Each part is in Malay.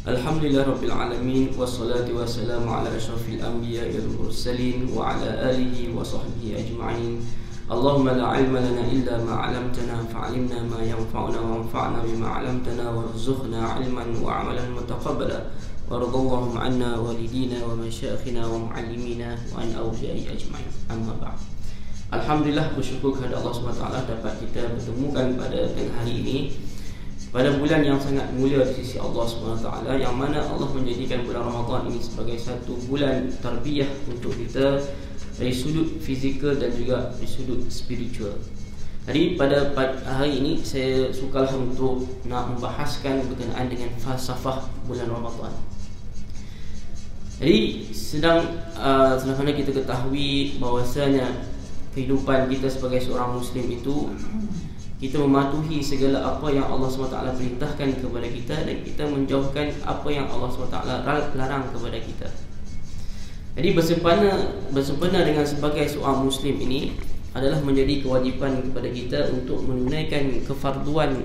Alhamdulillah Rabbil Alamin. Wassalatu wassalamu ala ashrafil anbiya wal mursalin wa ala alihi wa sahbihi ajma'in. Allahumma la ilma lana illa ma 'allamtana fa'allimna ma yanfa'una wanfa'na bima 'allamtana warzuqna 'ilman wa 'amalan mutaqabbala. Waradallahu 'anna walidina wa masyayikhina wa muallimina wa an awliya'i ajma'in. Amma ba'd. Alhamdulillah, bersyukur kepada Allah SWT dapat kita bertemukan pada hari ini, pada bulan yang sangat mulia di sisi Allah SWT, yang mana Allah menjadikan bulan Ramadan ini sebagai satu bulan tarbiyah untuk kita dari sudut fizikal dan juga dari sudut spiritual. Jadi pada hari ini saya sukalah untuk nak membahaskan berkenaan dengan falsafah bulan Ramadan. Jadi sedang mana kita ketahui bahawasanya kehidupan kita sebagai seorang Muslim itu, kita mematuhi segala apa yang Allah SWT perintahkan kepada kita, dan kita menjauhkan apa yang Allah SWT larang kepada kita. Jadi bersempena dengan sebagai seorang Muslim ini adalah menjadi kewajipan kepada kita untuk menunaikan kefarduan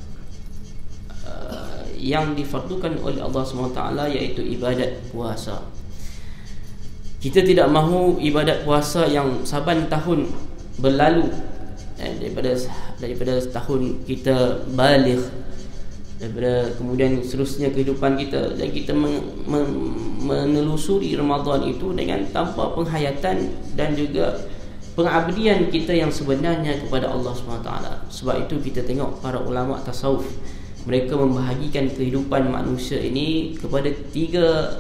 yang difardukan oleh Allah SWT, iaitu ibadat puasa. Kita tidak mahu ibadat puasa yang saban tahun berlalu, daripada tahun kita baligh, daripada kemudian seterusnya kehidupan kita, dan kita menelusuri Ramadan itu dengan tanpa penghayatan dan juga pengabdian kita yang sebenarnya kepada Allah SWT. Sebab itu kita tengok para ulama tasawuf, mereka membahagikan kehidupan manusia ini kepada tiga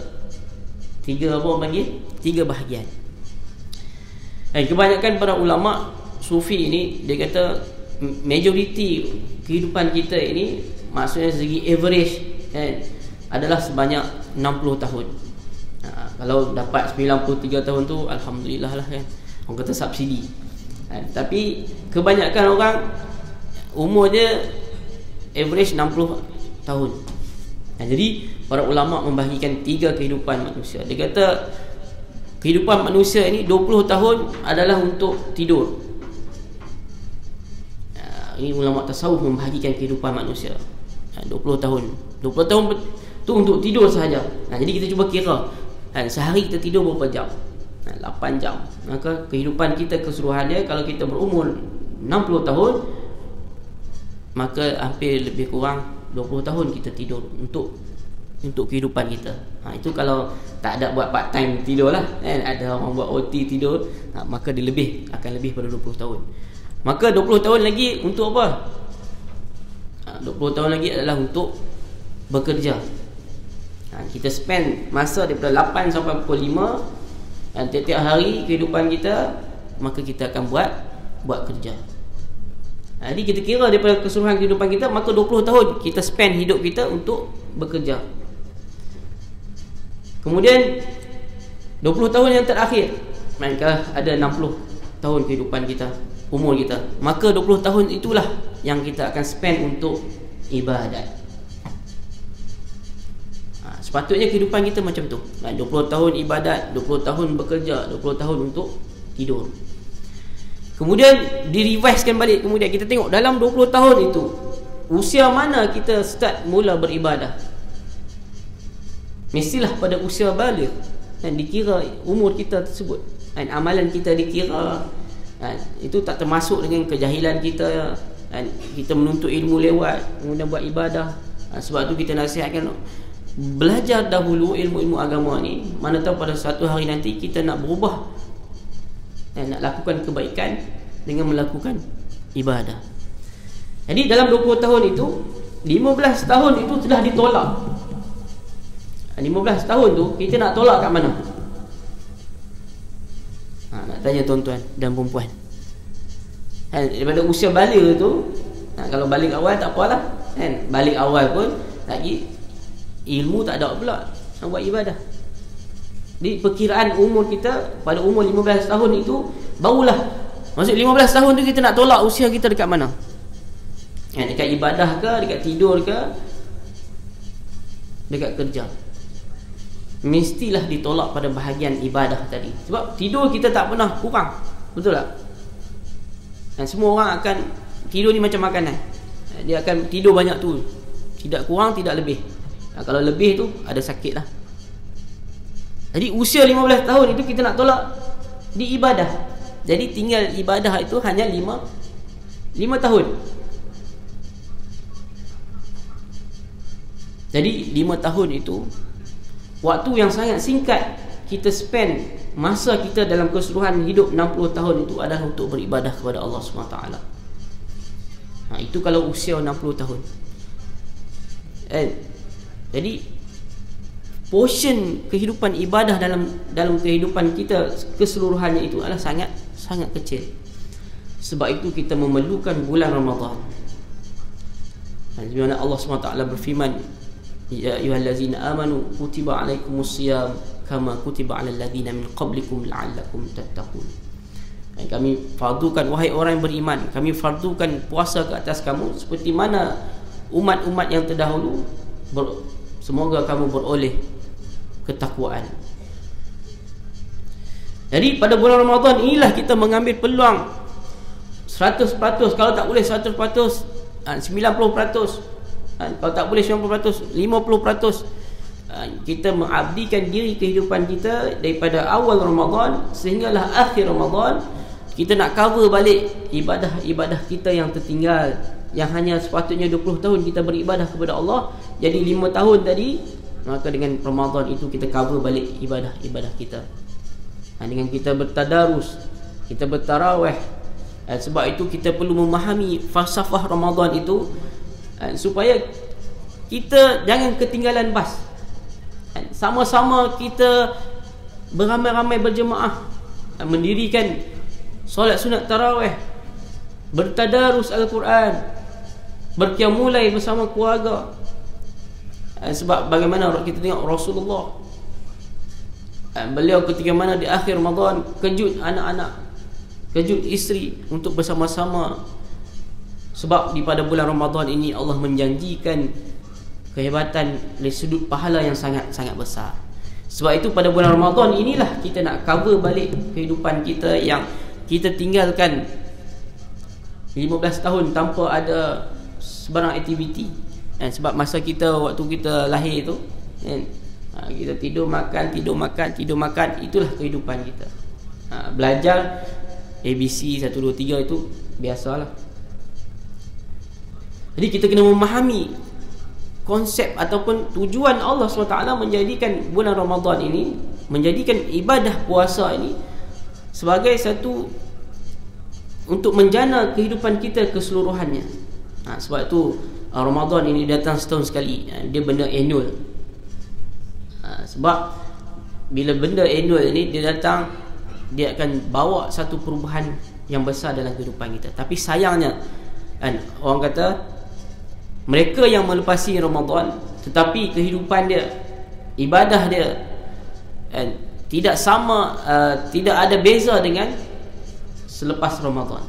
bahagian. Dan kebanyakan para ulama sufi ini, dia kata majoriti kehidupan kita ini, maksudnya segi average adalah sebanyak 60 tahun. Kalau dapat 93 tahun tu alhamdulillah lah kan, orang kata subsidi. Tapi kebanyakan orang umur dia average 60 tahun. Jadi para ulama membahagikan tiga kehidupan manusia. Dia kata kehidupan manusia ini 20 tahun adalah untuk tidur. Ini ulama tasawuf membahagikan kehidupan manusia 20 tahun. 20 tahun tu untuk tidur sahaja. Jadi kita cuba kira, sehari kita tidur berapa jam? 8 jam. Maka kehidupan kita keseluruhannya, kalau kita berumur 60 tahun, maka hampir lebih kurang 20 tahun kita tidur untuk kehidupan kita. Itu kalau tak ada buat part time tidur lah, ada orang buat OT tidur, maka dia akan lebih pada 20 tahun. Maka 20 tahun lagi untuk apa? 20 tahun lagi adalah untuk bekerja. Kita spend masa daripada 8 sampai pukul 5, dan tiap-tiap hari kehidupan kita, maka kita akan buat kerja. Jadi kita kira daripada keseluruhan kehidupan kita, maka 20 tahun kita spend hidup kita untuk bekerja. Kemudian 20 tahun yang terakhir, kalau ada 60 tahun kehidupan kita, umur kita, maka 20 tahun itulah yang kita akan spend untuk ibadat. Sepatutnya kehidupan kita macam tu, 20 tahun ibadat, 20 tahun bekerja, 20 tahun untuk tidur. Kemudian direvisekan balik, kemudian kita tengok dalam 20 tahun itu, usia mana kita start mula beribadah. Mestilah pada usia baligh, dan dikira umur kita tersebut, dan amalan kita dikira. Itu tak termasuk dengan kejahilan kita, kita menuntut ilmu lewat kemudian buat ibadah. Sebab tu kita nasihatkan belajar dahulu ilmu-ilmu agama ni, mana tahu pada satu hari nanti kita nak berubah dan nak lakukan kebaikan dengan melakukan ibadah. Jadi dalam 20 tahun itu, 15 tahun itu telah ditolak. 15 tahun tu kita nak tolak kat mana? Nak tanya tuan-tuan dan perempuan. Daripada usia baligh tu, kalau balik awal tak apalah, balik awal pun lagi ilmu tak ada pula nak buat ibadah. Di perkiraan umur kita pada umur 15 tahun itu barulah, maksud 15 tahun tu kita nak tolak usia kita dekat mana? Dekat ibadah ke, dekat tidur ke, dekat kerja? Mestilah ditolak pada bahagian ibadah tadi. Sebab tidur kita tak pernah kurang, betul tak? Dan semua orang akan tidur ni macam makanan, dia akan tidur banyak tu, tidak kurang tidak lebih. Kalau lebih tu ada sakit lah. Jadi usia 15 tahun itu kita nak tolak di ibadah. Jadi tinggal ibadah itu hanya 5 tahun. Jadi 5 tahun itu waktu yang sangat singkat. Kita spend masa kita dalam keseluruhan hidup 60 tahun itu adalah untuk beribadah kepada Allah SWT. Itu kalau usia 60 tahun. Jadi portion kehidupan ibadah dalam kehidupan kita keseluruhannya itu adalah sangat kecil. Sebab itu kita memerlukan bulan Ramadan. Di mana Allah SWT berfirman, ya ayyuhallazina amanu kutiba alaikumusiyam kama kutiba alal ladzina min qablikum la'allakum tattaqun. Kami fardukan, wahai orang yang beriman, kami fardukan puasa ke atas kamu seperti mana umat-umat yang terdahulu, semoga kamu beroleh ketakwaan. Jadi pada bulan Ramadan inilah kita mengambil peluang 100%, kalau tak boleh 100%, 90%, kalau tak boleh 90%, 50%. Kita mengabdikan diri kehidupan kita daripada awal Ramadan sehinggalah akhir Ramadan. Kita nak cover balik ibadah-ibadah kita yang tertinggal, yang hanya sepatutnya 20 tahun kita beribadah kepada Allah, jadi 5 tahun tadi. Maka dengan Ramadan itu kita cover balik ibadah-ibadah kita. Dengan kita bertadarus, kita bertarawih. Sebab itu kita perlu memahami falsafah Ramadan itu, supaya kita jangan ketinggalan bas. Sama-sama kita beramai-ramai berjemaah, mendirikan solat sunat tarawih, bertadarus Al-Quran, berqiyamulail bersama keluarga. Sebab bagaimana kita tengok Rasulullah, beliau ketika mana di akhir Ramadan kejut anak-anak, kejut isteri untuk bersama-sama. Sebab di pada bulan Ramadan ini Allah menjanjikan kehebatan dari sudut pahala yang sangat besar. Sebab itu pada bulan Ramadan inilah kita nak cover balik kehidupan kita yang kita tinggalkan 15 tahun tanpa ada sebarang aktiviti. Sebab masa kita, waktu kita lahir tu, kita tidur makan, itulah kehidupan kita. Belajar ABC 1, 2, 3 itu biasalah. Jadi kita kena memahami konsep ataupun tujuan Allah SWT menjadikan bulan Ramadan ini, menjadikan ibadah puasa ini sebagai satu untuk menjana kehidupan kita keseluruhannya. Sebab itu Ramadan ini datang setahun sekali. Dia benda annual. Sebab bila benda annual ini dia datang, dia akan bawa satu perubahan yang besar dalam kehidupan kita. Tapi sayangnya, orang kata mereka yang melepasi Ramadan tetapi kehidupan dia, ibadah dia tidak sama, tidak ada beza dengan selepas Ramadan.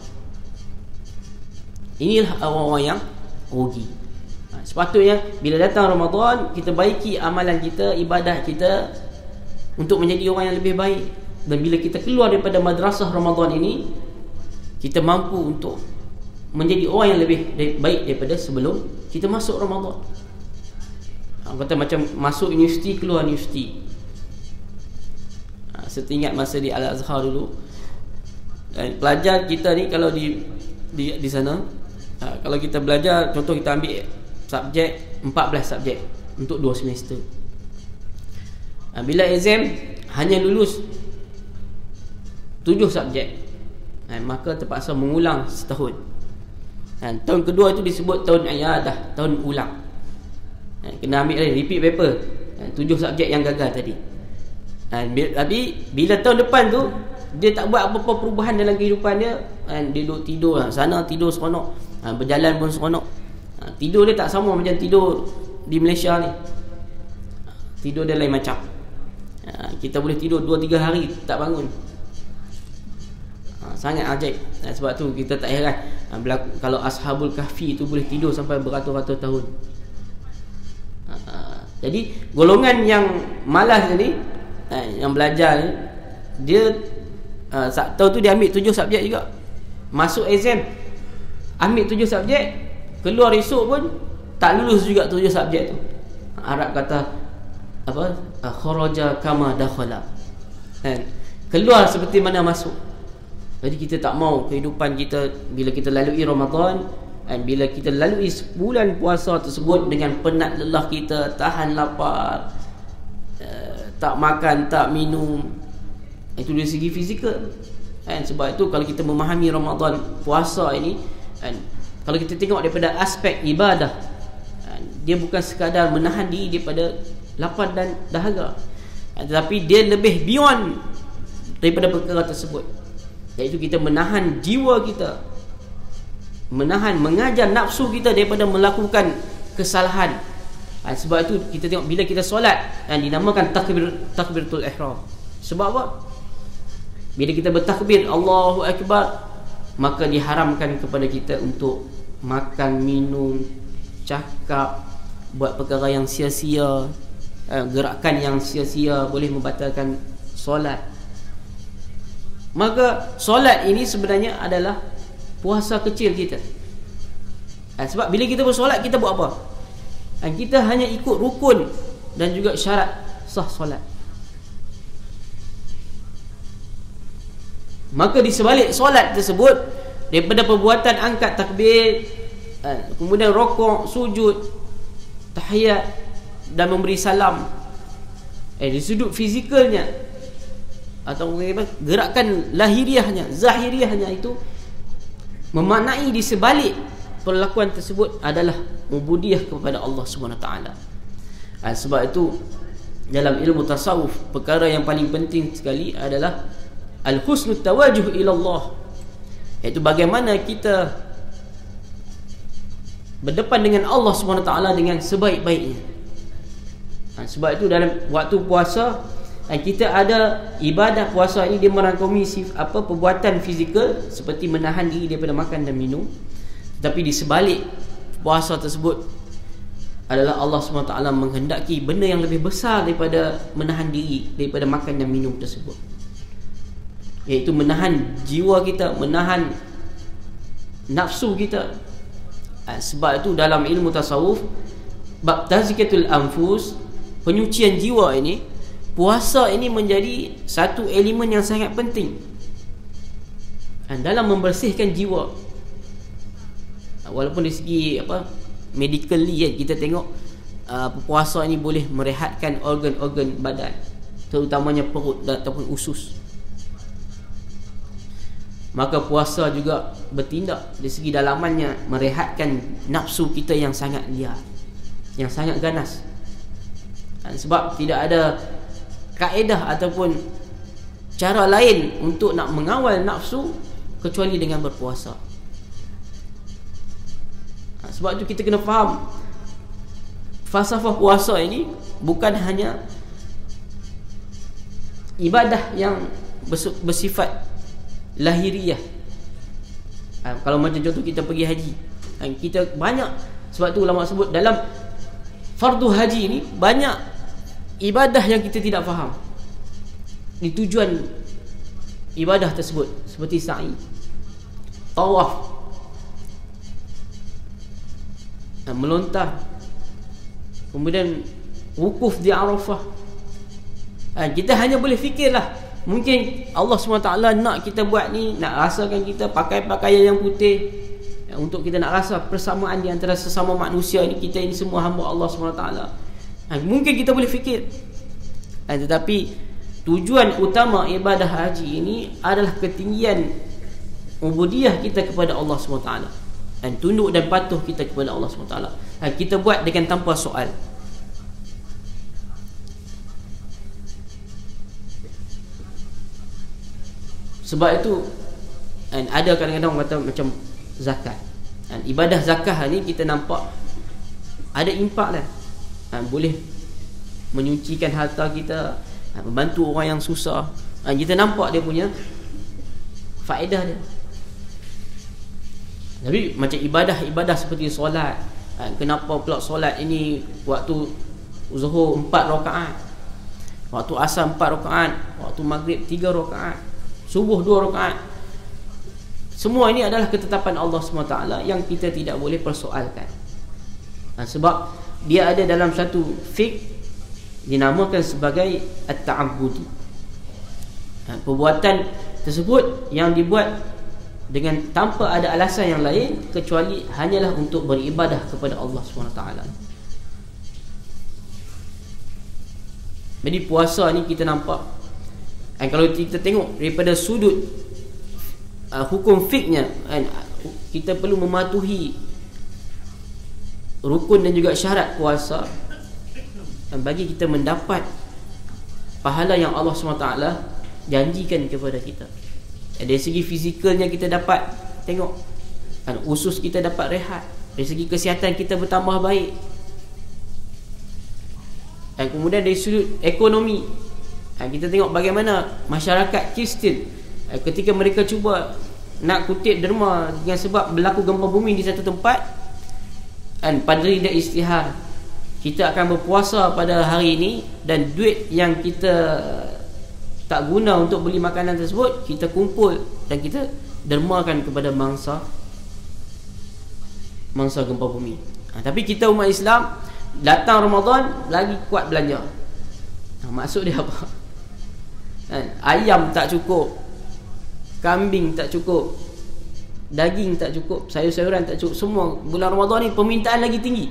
Inilah orang-orang yang rugi. Sepatutnya bila datang Ramadan, kita baiki amalan kita, ibadah kita untuk menjadi orang yang lebih baik. Dan bila kita keluar daripada madrasah Ramadan ini, kita mampu untuk menjadi orang yang lebih baik daripada sebelum kita masuk Ramadan. Kata macam masuk universiti, keluar universiti. Setingat masa di Al-Azhar dulu, pelajar kita ni kalau di sana, kalau kita belajar, contoh kita ambil subjek 14 subjek untuk 2 semester. Bila exam hanya lulus 7 subjek, maka terpaksa mengulang setahun. Tahun kedua itu disebut tahun iadah, tahun ulang. Kena ambil repeat paper, 7 subjek yang gagal tadi. Tapi bila tahun depan tu dia tak buat apa-apa perubahan dalam kehidupan dia, dia duduk tidur sana, tidur seronok, berjalan pun seronok. Tidur dia tak sama macam tidur di Malaysia ni. Tidur dia lain macam. Kita boleh tidur 2-3 hari tak bangun. Sangat ajaib. Sebab tu kita tak heran kalau Ashabul Kahfi tu boleh tidur sampai beratus-ratus tahun. Jadi golongan yang malas ni, yang belajar ni, dia tahun tu dia ambil 7 subjek juga. Masuk exam ambil 7 subjek, keluar esok pun tak lulus juga 7 subjek tu. Arab kata apa, kharaja kama dakhala, kan? Keluar seperti mana masuk. Jadi kita tak mau kehidupan kita bila kita lalui Ramadan, dan bila kita lalui bulan puasa tersebut dengan penat lelah kita, tahan lapar, tak makan, tak minum. Itu dari segi fizikal, kan? Sebab itu kalau kita memahami Ramadan, puasa ini, kan, kalau kita tengok daripada aspek ibadah, kan, dia bukan sekadar menahan diri daripada lapar dan dahaga, kan, tetapi dia lebih beyond daripada perkara tersebut, iaitu kita menahan jiwa kita, mengajar nafsu kita daripada melakukan kesalahan. Sebab itu kita tengok bila kita solat, dan dinamakan takbiratul ihram. Sebab apa? Bila kita bertakbir Allahu Akbar, maka diharamkan kepada kita untuk makan, minum, cakap, buat perkara yang sia-sia, gerakan yang sia-sia boleh membatalkan solat. Maka solat ini sebenarnya adalah puasa kecil kita. Sebab bila kita bersolat, kita buat apa? Kita hanya ikut rukun dan juga syarat sah solat. Maka di sebalik solat tersebut, daripada perbuatan angkat takbir, kemudian rokok, sujud, tahiyat dan memberi salam, di sudut fizikalnya atau gerakan lahiriahnya, zahiriahnya, itu memaknai di sebalik perlakuan tersebut adalah ubudiyah kepada Allah SWT. Sebab itu dalam ilmu tasawuf, perkara yang paling penting sekali adalah al-husnul tawajuh ila Allah, iaitu bagaimana kita berdepan dengan Allah SWT dengan sebaik-baiknya. Sebab itu dalam waktu puasa, kita ada ibadah puasa ini, dia merangkumi perbuatan fizikal seperti menahan diri daripada makan dan minum. Tetapi di sebalik puasa tersebut adalah Allah SWT menghendaki benda yang lebih besar daripada menahan diri daripada makan dan minum tersebut, iaitu menahan jiwa kita, menahan nafsu kita. Sebab itu dalam ilmu tasawuf, bab tazkiyatul anfus, penyucian jiwa ini, puasa ini menjadi satu elemen yang sangat penting dalam membersihkan jiwa. Walaupun dari segi medically, kita tengok puasa ini boleh merehatkan organ-organ badan, terutamanya perut ataupun usus. Maka puasa juga bertindak dari segi dalamannya, merehatkan nafsu kita yang sangat liar, yang sangat ganas. Sebab tidak ada kaedah ataupun cara lain untuk nak mengawal nafsu kecuali dengan berpuasa. Sebab itu kita kena faham, falsafah puasa ini bukan hanya ibadah yang bersifat lahiriah. Kalau macam contoh kita pergi haji, kita banyak, sebab tu ulama sebut dalam fardu haji ini banyak ibadah yang kita tidak faham di tujuan ibadah tersebut, seperti sa'i, tawaf, melontar, kemudian wukuf di Arafah. Kita hanya boleh fikirlah, mungkin Allah SWT nak kita buat ni, nak rasakan kita pakai pakaian yang putih, untuk kita nak rasa persamaan di antara sesama manusia ini, kita ini semua hamba Allah SWT. Mungkin kita boleh fikir, tetapi tujuan utama ibadah haji ini adalah ketinggian ubudiyah kita kepada Allah SWT, dan tunduk dan patuh kita kepada Allah SWT. Kita buat dengan tanpa soal. Sebab itu ada kadang-kadang orang kata macam zakat, ibadah zakat ni kita nampak ada impak lah, boleh menyucikan harta kita, membantu orang yang susah. Kita nampak dia punya faedah dia. Tapi macam ibadah-ibadah seperti solat, kenapa pula solat ini waktu zuhur 4 rakaat, waktu asar 4 rakaat, waktu maghrib 3 rakaat, subuh 2 rakaat? Semua ini adalah ketetapan Allah SWT yang kita tidak boleh persoalkan. Sebab dia ada dalam satu fiqh dinamakan sebagai at-ta'abbudi. Perbuatan tersebut yang dibuat dengan tanpa ada alasan yang lain kecuali hanyalah untuk beribadah kepada Allah SWT. Jadi puasa ni kita nampak, kalau kita tengok daripada sudut hukum fiqhnya, kita perlu mematuhi rukun dan juga syarat puasa bagi kita mendapat pahala yang Allah SWT janjikan kepada kita. Dari segi fizikalnya kita dapat tengok, usus kita dapat rehat. Dari segi kesihatan kita bertambah baik. Dan kemudian dari sudut ekonomi, kita tengok bagaimana masyarakat Kristian ketika mereka cuba nak kutip derma dengan sebab berlaku gempa bumi di satu tempat, padri dan istihar, kita akan berpuasa pada hari ini, dan duit yang kita tak guna untuk beli makanan tersebut kita kumpul dan kita dermakan kepada mangsa gempa bumi. Tapi kita umat Islam, datang Ramadan lagi kuat belanja. Maksud dia apa? Ayam tak cukup, kambing tak cukup, daging tak cukup, sayur-sayuran tak cukup, semua bulan Ramadan ni permintaan lagi tinggi.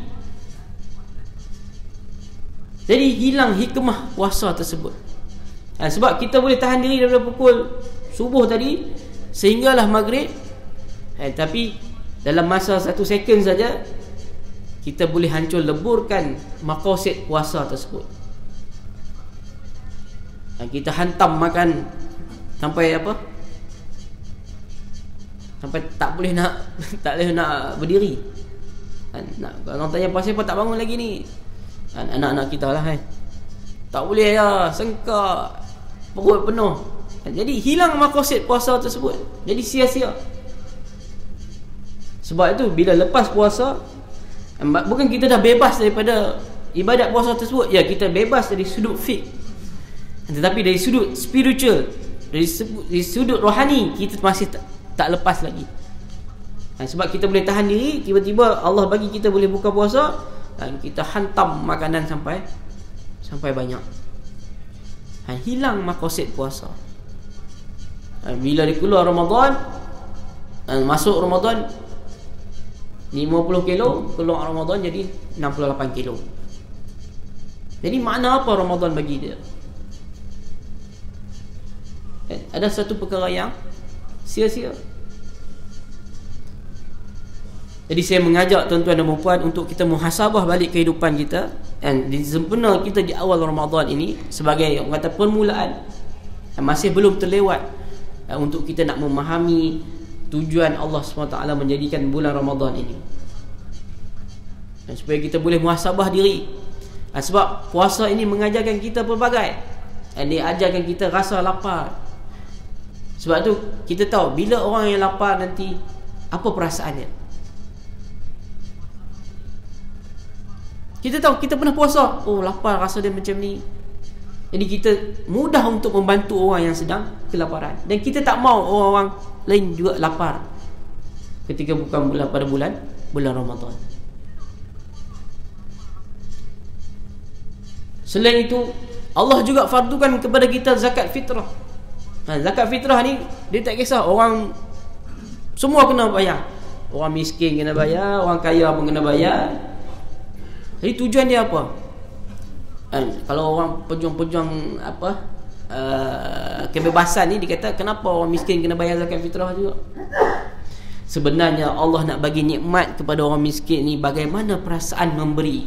Jadi hilang hikmah puasa tersebut. Sebab kita boleh tahan diri daripada pukul subuh tadi sehinggalah maghrib, tapi dalam masa 1 second saja kita boleh hancur leburkan maqasid puasa tersebut. Kita hantam makan sampai apa? Sampai tak boleh nak berdiri. Orang tanya pasal apa tak bangun lagi ni? Anak-anak kita lah tak boleh ya, sengkak, perut penuh. Jadi hilang maqasid puasa tersebut. Jadi sia-sia. Sebab itu bila lepas puasa, bukan kita dah bebas daripada ibadat puasa tersebut, ya kita bebas dari sudut fiqh, tetapi dari sudut spiritual, dari sudut rohani kita masih tak lepas lagi. Sebab kita boleh tahan diri, tiba-tiba Allah bagi kita boleh buka puasa dan kita hantam makanan sampai banyak. Hilang maqasid puasa. Bila dia keluar Ramadan, masuk Ramadan 50 kilo, keluar Ramadan jadi 68 kilo. Jadi makna apa Ramadan bagi dia? Ada satu perkara yang sia-sia. Jadi saya mengajak tuan-tuan dan puan untuk kita muhasabah balik kehidupan kita, dan sempena kita di awal Ramadan ini sebagai orang kata permulaan, masih belum terlewat untuk kita nak memahami tujuan Allah SWT menjadikan bulan Ramadan ini, dan supaya kita boleh muhasabah diri. Sebab puasa ini mengajarkan kita pelbagai, dan dia ajarkan kita rasa lapar. Sebab tu kita tahu bila orang yang lapar nanti apa perasaannya. Kita tahu, kita pernah puasa, oh lapar, rasa dia macam ni. Jadi kita mudah untuk membantu orang yang sedang kelaparan, dan kita tak mau orang-orang lain juga lapar ketika bukan pada bulan Ramadan. Selain itu, Allah juga fardukan kepada kita zakat fitrah. Zakat fitrah ni dia tak kisah orang, semua kena bayar. Orang miskin kena bayar, orang kaya pun kena bayar. Jadi tujuan dia apa? Kalau orang pejuang-pejuang kebebasan ni, dia kata kenapa orang miskin kena bayar zakat fitrah juga? Sebenarnya Allah nak bagi nikmat kepada orang miskin ni bagaimana perasaan memberi.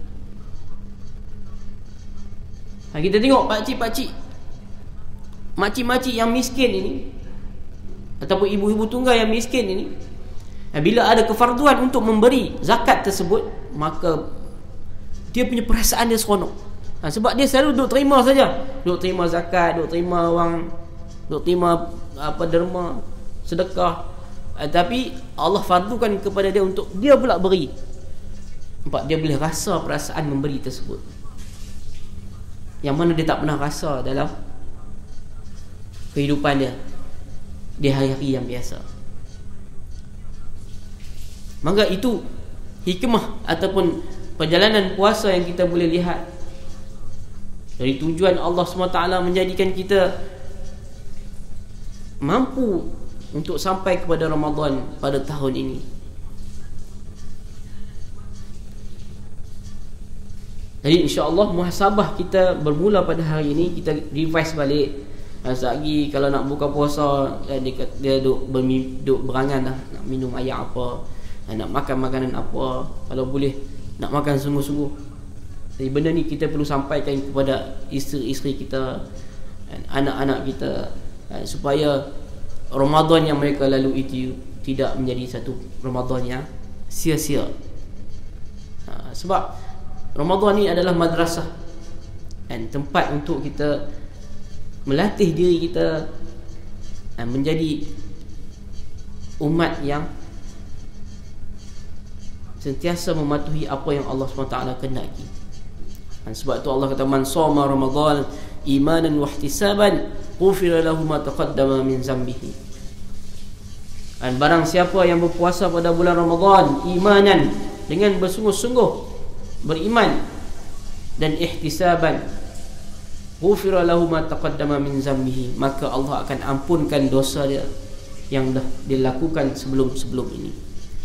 Kita tengok pakcik-pakcik, makcik-makcik yang miskin ini, ataupun ibu-ibu tunggal yang miskin ini, bila ada kefarduan untuk memberi zakat tersebut, maka dia punya perasaan dia seronok. Sebab dia selalu duk terima saja, duk terima zakat, duk terima wang, duk terima derma, sedekah. Tapi Allah fardukan kepada dia untuk dia pula beri. Nampak, dia boleh rasa perasaan memberi tersebut, yang mana dia tak pernah rasa dalam kehidupan dia di hari-hari yang biasa. Maka itu hikmah ataupun perjalanan puasa yang kita boleh lihat dari tujuan Allah SWT menjadikan kita mampu untuk sampai kepada Ramadan pada tahun ini. Jadi insya-Allah muhasabah kita bermula pada hari ini. Kita revise balik. Lagi kalau nak buka puasa, dia duk berangan dah, nak minum air apa, nak makan makanan apa, kalau boleh nak makan sungguh-sungguh. Jadi benda ni kita perlu sampaikan kepada isteri-isteri kita, anak-anak kita, supaya Ramadan yang mereka lalui itu tidak menjadi satu Ramadan yang sia-sia. Sebab Ramadan ni adalah madrasah, dan tempat untuk kita melatih diri kita menjadi umat yang sentiasa mematuhi apa yang Allah SWT kehendaki. Dan sebab tu Allah kata, man shoma Ramadan imanan wa ihtisaban ghufira lahu ma taqaddama min zambihi. Dan barang siapa yang berpuasa pada bulan Ramadan imanan, dengan bersungguh-sungguh beriman, dan ihtisaban, ghufira lahu ma taqaddama min zambihi, maka Allah akan ampunkan dosa dia yang dah dilakukan sebelum-sebelum ini.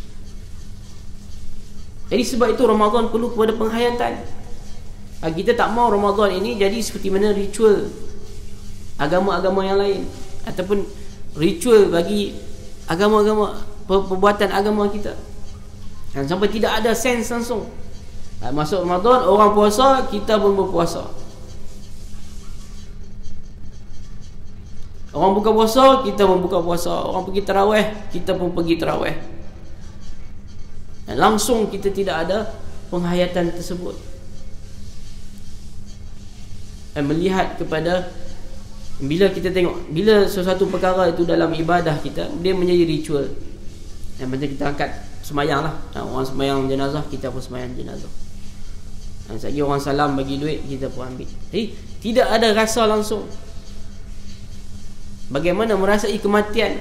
Jadi sebab itu Ramadan perlu kepada penghayatan. Kita tak mau Ramadan ini jadi seperti mana ritual agama-agama yang lain, ataupun ritual bagi agama-agama, perbuatan agama kita, dan sampai tidak ada sense langsung. Masuk Ramadan, orang puasa, kita pun berpuasa. Orang buka puasa, kita pun buka puasa. Orang pergi tarawih, kita pun pergi tarawih. Dan langsung kita tidak ada penghayatan tersebut. Dan melihat kepada, bila kita tengok, bila sesuatu perkara itu dalam ibadah kita, dia menjadi ritual. Dan macam kita angkat semayang lah, orang semayang jenazah, kita pun semayang jenazah. Dan sekali orang salam bagi duit, kita pun ambil. Jadi tidak ada rasa langsung. Bagaimana merasai kematian.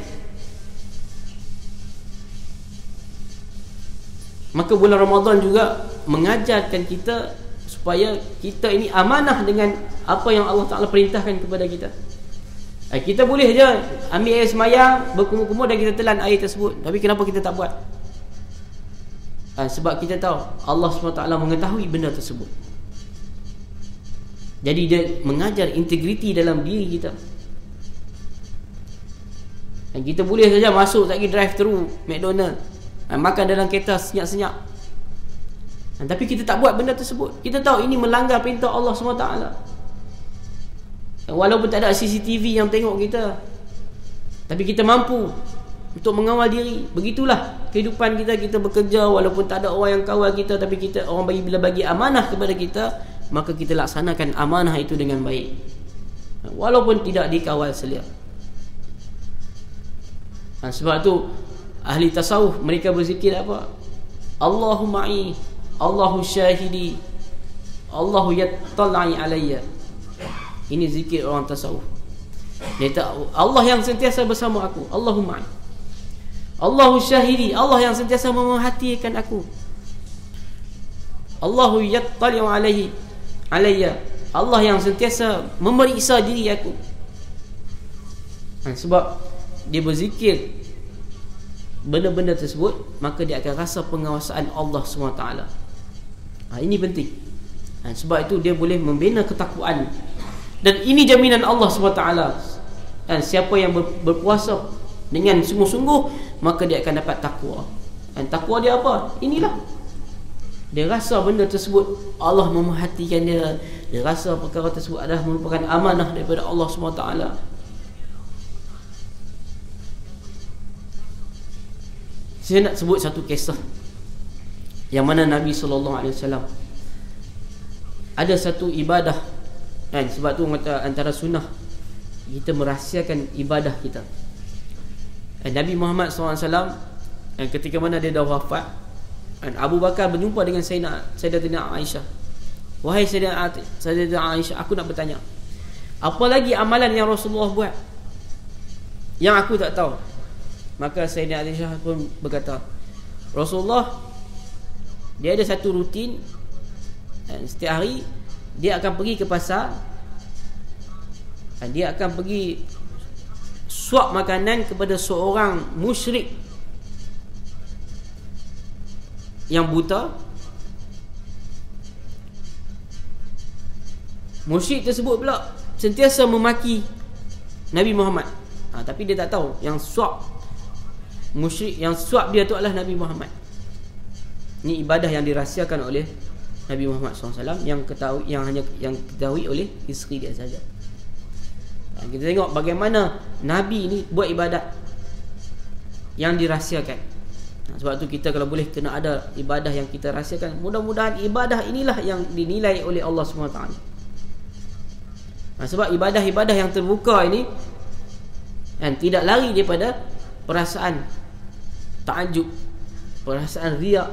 Maka bulan Ramadan juga mengajarkan kita supaya kita ini amanah dengan apa yang Allah Ta'ala perintahkan kepada kita. Kita boleh je ambil air semayang, berkumur-kumur, dan kita telan air tersebut. Tapi kenapa kita tak buat? Sebab kita tahu Allah SWT mengetahui benda tersebut. Jadi dia mengajar integriti dalam diri kita. Dan kita boleh saja masuk lagi drive-thru McDonald, makan dalam kereta senyap-senyap, tapi kita tak buat benda tersebut. Kita tahu ini melanggar perintah Allah SWT. Walaupun tak ada CCTV yang tengok kita, tapi kita mampu untuk mengawal diri. Begitulah kehidupan kita. Kita bekerja walaupun tak ada orang yang kawal kita, tapi kita, orang bila bagi amanah kepada kita, maka kita laksanakan amanah itu dengan baik, walaupun tidak dikawal selia. Sebab tu ahli tasawuf mereka berzikir apa? Allahuma'i, Allahu syahidi, Allahu yattala'i alayya. Ini zikir orang tasawuf. Dia tahu Allah yang sentiasa bersama aku, Allahuma'i, Allahu syahidi, Allah yang sentiasa memerhatikan aku, Allahu yattali'u alayya, Allah yang sentiasa memeriksa diri aku. Sebab dia berzikir benda-benda tersebut, maka dia akan rasa pengawasan Allah SWT. Ini penting. Sebab itu dia boleh membina ketakwaan. Dan ini jaminan Allah SWT. Dan siapa yang berpuasa dengan sungguh-sungguh, maka dia akan dapat takwa. Dan takwa dia apa? Inilah. Dia rasa benda tersebut Allah memerhatikan dia. Dia rasa perkara tersebut adalah merupakan amanah daripada Allah SWT. Saya nak sebut satu kisah yang mana Nabi SAW ada satu ibadah, kan? Sebab tu antara sunnah kita merahsiakan ibadah kita. Nabi Muhammad SAW ketika mana dia dah wafat, Abu Bakar berjumpa dengan Sayyidatina Aisyah. Wahai Sayyidatina Aisyah, aku nak bertanya, apa lagi amalan yang Rasulullah buat yang aku tak tahu? Maka Sayyidatina Aisyah pun berkata, Rasulullah dia ada satu rutin Setiap hari dia akan pergi ke pasar, dia akan pergi suap makanan kepada seorang musyrik yang buta. Musyrik tersebut pula sentiasa memaki Nabi Muhammad. Tapi dia tak tahu yang suap musyrik, yang suap dia tu adalah Nabi Muhammad. Ini ibadah yang dirahsiakan oleh Nabi Muhammad SAW, yang ketahui oleh isteri dia saja. Kita tengok bagaimana Nabi ni buat ibadat yang dirahsiakan. Sebab tu kita kalau boleh kena ada ibadah yang kita rahsiakan. Mudah-mudahan ibadah inilah yang dinilai oleh Allah SWT. Sebab ibadah-ibadah yang terbuka ini tidak lari daripada perasaan ta'ajub, perasaan riak.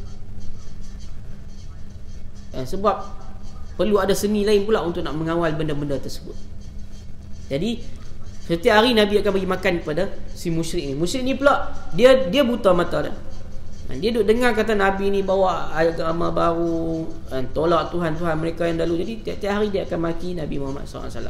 Sebab perlu ada seni lain pula untuk nak mengawal benda-benda tersebut. Jadi setiap hari Nabi akan bagi makan kepada si musyrik ni. Musyrik ni pula dia buta mata dah. Dia duk dengar kata Nabi ni bawa agama baru, tolak Tuhan-Tuhan mereka yang dahulu. Jadi tiap-tiap hari dia akan maki Nabi Muhammad SAW.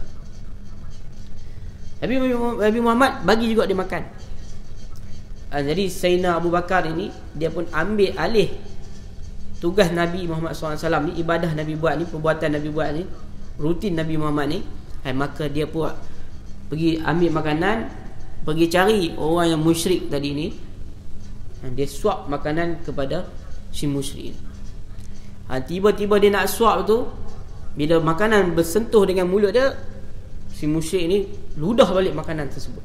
Nabi Muhammad bagi juga dia makan. Jadi Sayyidina Abu Bakar ini, dia pun ambil alih tugas Nabi Muhammad SAW ni. Ibadah Nabi buat ni, perbuatan Nabi buat ni, rutin Nabi Muhammad ni. Maka dia pun pergi ambil makanan, pergi cari orang yang musyrik tadi ni, dia suap makanan kepada si musyrik. Tiba-tiba dia nak suap tu, bila makanan bersentuh dengan mulut dia, si musyrik ni ludah balik makanan tersebut.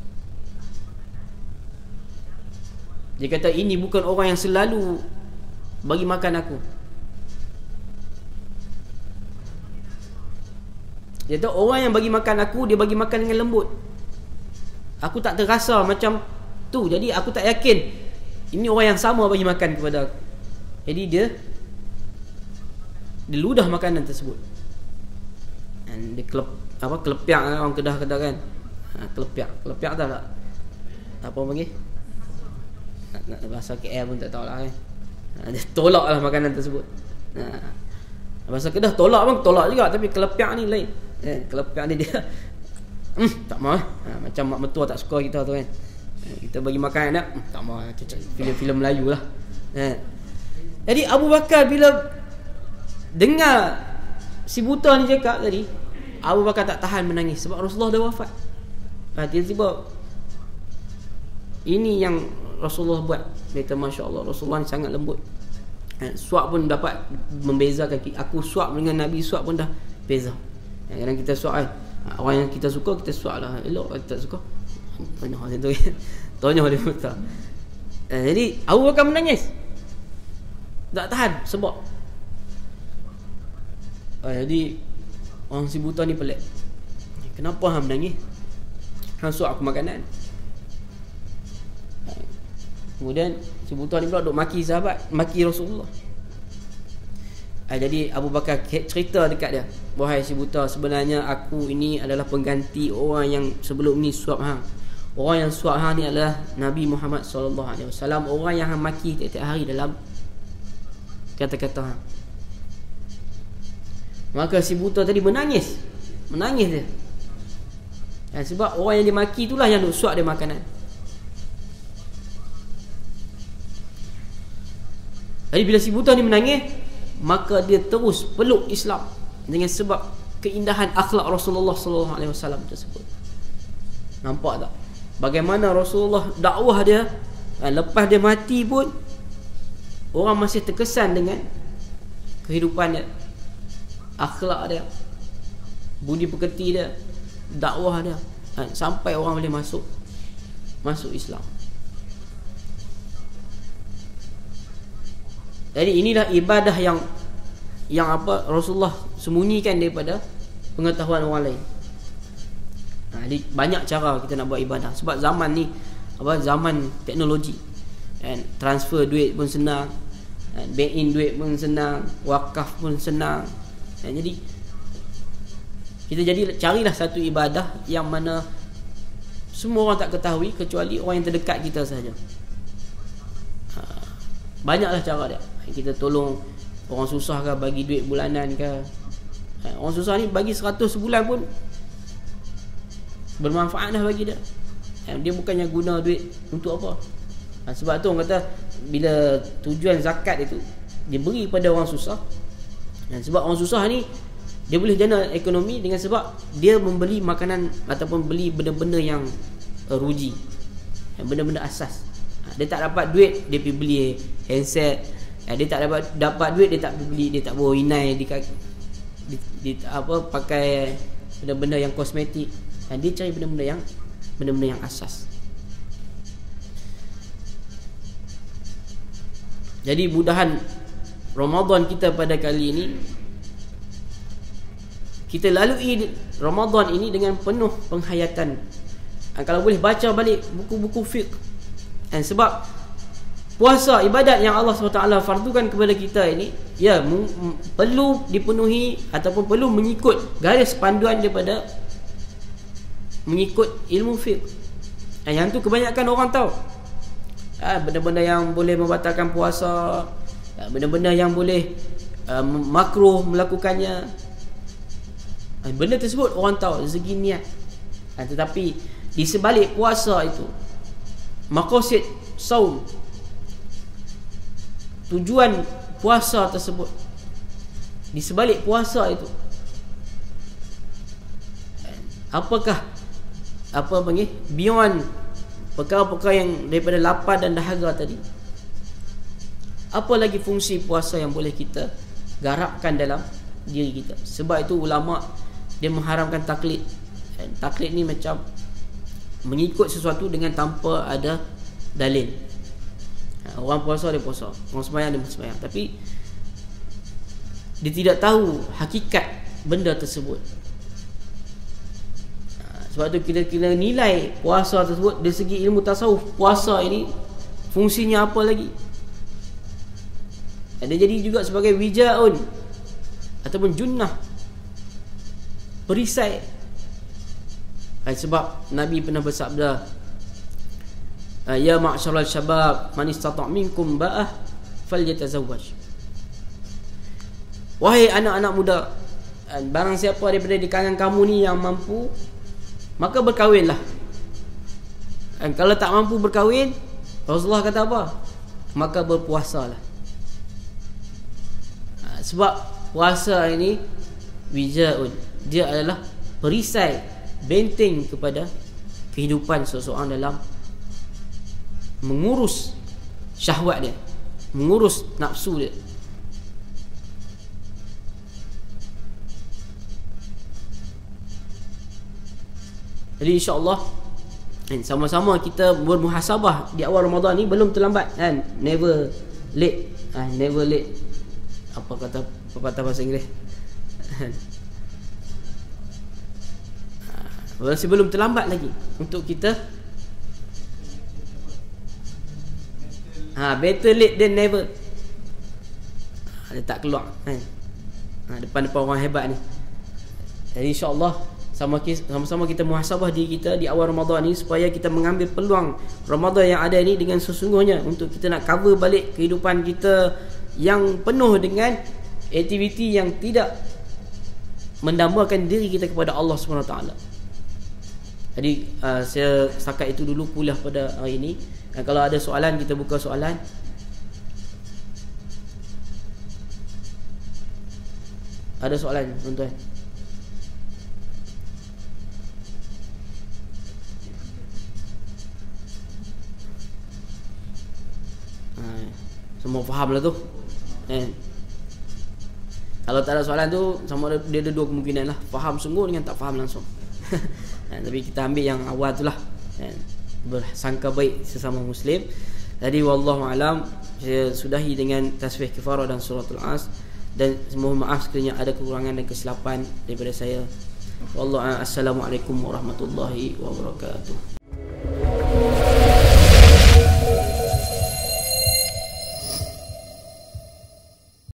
Dia kata, ini bukan orang yang selalu bagi makan aku. Dia tahu orang yang bagi makan aku, dia bagi makan dengan lembut. Aku tak terasa macam tu. Jadi aku tak yakin ini orang yang sama bagi makan kepada aku. Jadi dia ludah makanan tersebut. Dan dia kelepiak orang Kedah kan. Kelepiak tak? Apa orang panggil? Nak bahasa KL pun tak tahu lah kan. Dia tolak lah makanan tersebut. Bahasa Kedah tolak pun tolak juga. Tapi kelepiak ni lain. Kelepiak ni dia tak mau. Macam mak mertua tak suka kita tu kan. Kita bagi makan nak tak mau. Filem-filem Melayu lah. Jadi Abu Bakar bila dengar si buta ni cakap tadi, Abu Bakar tak tahan menangis sebab Rasulullah dah wafat. Tiba-tiba ini yang Rasulullah buat. Dia kata, Masya Allah, Rasulullah ni sangat lembut. Suap pun dapat membezakan. Aku suap dengan Nabi suap pun dah beza. Kadang kita suap kan, orang yang kita suka kita suap lah. Elok kalau tak suka tanya macam tu. Tanya dia buta. Jadi Abu Bakar menangis, tak tahan sebab jadi orang si buta ni pelik. Kenapa hang menangis? Hang suap aku makanan. Kemudian si buta ni pula duk maki sahabat, maki Rasulullah. Jadi Abu Bakar cerita dekat dia, wahai si buta, sebenarnya aku ini adalah pengganti orang yang sebelum ni suap hang. Orang yang suap hang ni adalah Nabi Muhammad SAW. Orang yang hang maki tiap-tiap hari dalam kata-kata hang. Maka si buta tadi menangis dia. Sebab orang yang dimaki itulah yang duk suap dia makanan. Jadi bila si buta ni menangis, maka dia terus peluk Islam dengan sebab keindahan akhlak Rasulullah SAW tersebut. Nampak tak bagaimana Rasulullah dakwah dia, lepas dia mati pun orang masih terkesan dengan kehidupan dia, akhlak dia, budi pekerti dia, dakwah dia, sampai orang boleh masuk Islam. Jadi inilah ibadah yang Rasulullah sembunyikan daripada pengetahuan orang lain. Jadi banyak cara kita nak buat ibadah. Sebab zaman ni zaman teknologi, transfer duit pun senang, bank in duit pun senang, wakaf pun senang. Jadi kita carilah satu ibadah yang mana semua orang tak ketahui kecuali orang yang terdekat kita saja. Banyaklah cara dia. Kita tolong Orang susah ke bagi duit bulanan ke. Orang susah ni bagi 100 sebulan pun bermanfaat dah bagi dia. Dia bukannya guna duit untuk apa. Sebab tu orang kata bila tujuan zakat itu dia beri pada orang susah. Sebab orang susah ni dia boleh jana ekonomi dengan sebab dia membeli makanan ataupun beli benda-benda yang ruji, benda-benda asas. Dia tak dapat duit, dia pergi beli handset. Dia tak dapat duit, dia tak beli, dia tak bawa inai di apa, pakai benda-benda yang kosmetik. Dia cari benda-benda yang asas. Jadi mudahan Ramadan kita pada kali ini, kita lalui Ramadan ini dengan penuh penghayatan. Kalau boleh baca balik buku-buku fiqh. Sebab puasa, ibadat yang Allah SWT fardukan kepada kita ini, perlu dipenuhi ataupun perlu mengikut garis panduan daripada mengikut ilmu fiqh. Yang tu kebanyakan orang tahu. Benda-benda yang boleh membatalkan puasa, benda-benda yang boleh makruh melakukannya. Benda tersebut orang tahu dari segi niat. Tetapi di sebalik puasa itu, maqasid saum, tujuan puasa tersebut, di sebalik puasa itu, apakah beyond perkara-perkara yang daripada lapar dan dahaga tadi, apa lagi fungsi puasa yang boleh kita garapkan dalam diri kita? Sebab itu ulama' dia mengharamkan taklid. Taklid ni macam mengikut sesuatu dengan tanpa ada dalil. Orang puasa dia puasa, orang sembahyang dia sembahyang, tapi dia tidak tahu hakikat benda tersebut. Sebab tu kita kena nilai puasa tersebut dari segi ilmu tasawuf. Puasa ini fungsinya apa lagi? Dia jadi juga sebagai wijaun ataupun junnah, perisai. Sebab Nabi pernah bersabda, ya ma'syaral syabab, man istata' minkum ba'ah falyatazawwaj. Wahai anak-anak muda, barang siapa daripada di kalangan kamu ni yang mampu, maka berkahwinlah. Kalau tak mampu berkahwin, Rasulullah kata apa? Maka berpuasalah. Sebab puasa ini wijaun, dia adalah perisai, benteng kepada kehidupan seseorang dalam mengurus syahwat dia, mengurus nafsu dia. Jadi insya-Allah sama-sama kita bermuhasabah di awal Ramadan ni. Belum terlambat kan? Never late. Never late. Apa kata pepatah bahasa Inggeris? Masih belum terlambat lagi untuk kita. Better late than never. Dia tak keluar kan? Depan-depan orang hebat ni. Jadi insya-Allah sama-sama kita muhasabah diri kita di awal Ramadan ni, supaya kita mengambil peluang Ramadan yang ada ni dengan sesungguhnya, untuk kita nak cover balik kehidupan kita yang penuh dengan aktiviti yang tidak mendambakan diri kita kepada Allah SWT. Jadi saya setakat itu dulu kuliah pada hari ini. Kalau ada soalan, kita buka soalan. Ada soalan tuan-tuan? Semua faham lah tu. Kalau tak ada soalan tu, sama dia ada dua kemungkinan lah. Faham sungguh dengan tak faham langsung. Tapi kita ambil yang awal tu lah, bersangka baik sesama Muslim. Jadi wallahu alam, saya sudahi dengan tasbih kifarah dan suratul As. Dan mohon maaf sekiranya ada kekurangan dan kesilapan daripada saya. Wallahu a'lam. Assalamualaikum warahmatullahi wabarakatuh.